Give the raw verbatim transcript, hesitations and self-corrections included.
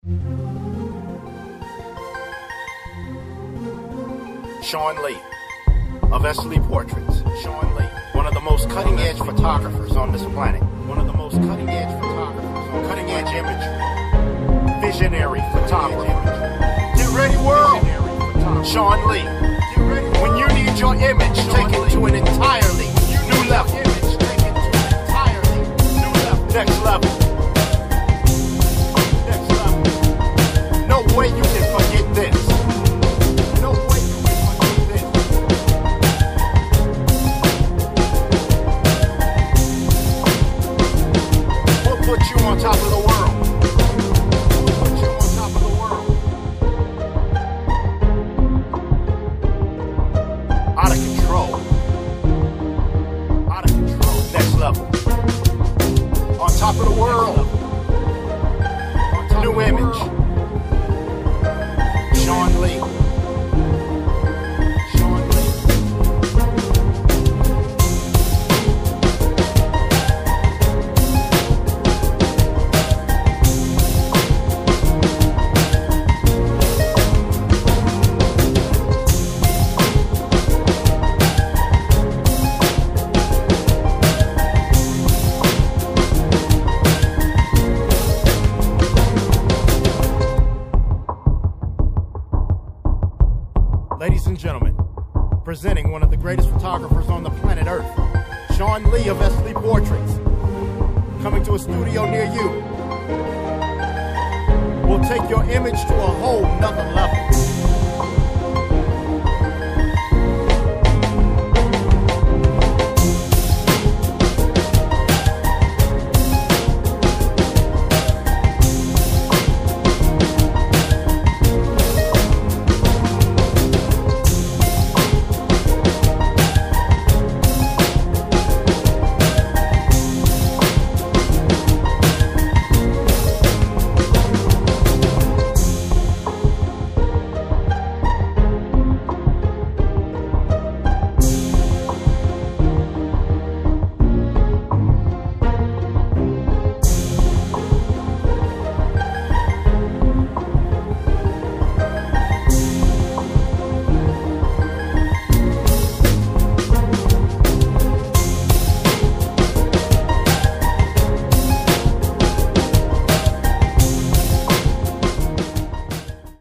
Shawn Lee of S Lee Portraits. Shawn Lee, one of the most cutting-edge photographers on this planet. One of the most cutting-edge photographers on cutting-edge imagery. Visionary photographer. Get ready, world! Shawn Lee. When you need your image taken to an entirely new level. Next level. Next level. No way you can forget this. No way you can forget this. We'll put you on top of the world. We'll put you on top of the world. Out of control. Out of control. Next level. On top of the world. New image. Shawn Lee. Shawn Lee. Ladies and gentlemen, presenting one of the greatest photographers on the planet Earth, Shawn Lee of S Lee Portraits, coming to a studio near you. We'll take your image to a whole nother level.